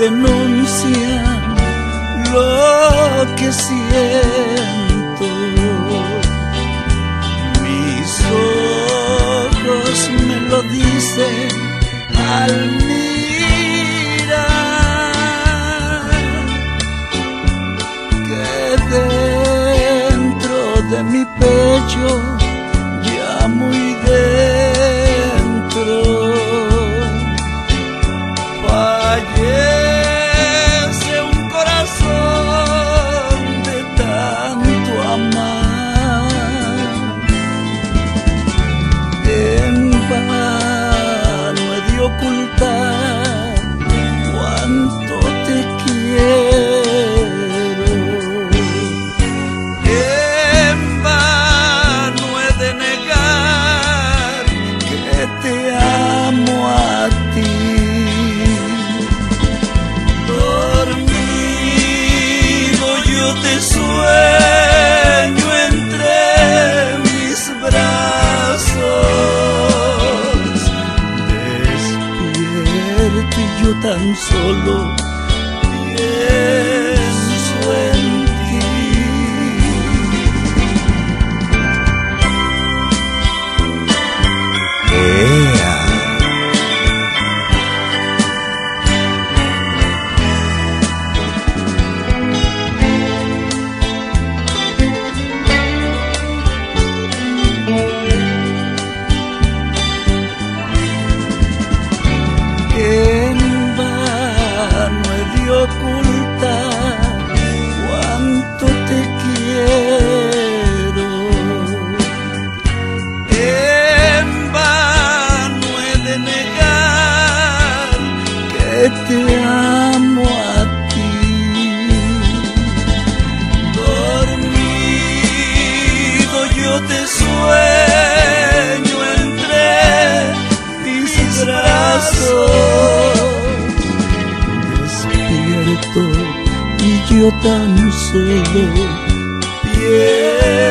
denuncian lo que siento. Mis ojos me lo dicen al mirar que dentro de mi pecho, ya muy dentro, fallece un corazón de tanto amar. En vano he de ocultar cuánto te quiero. En vano he de negar que te amo a ti. Te sueño entre mis brazos, despierto y yo tan solo pienso en ti. Ocultar cuánto te quiero. En vano he de negar que te amo a ti. Dormido yo te sueño entre mis brazos, y yo tan solo pienso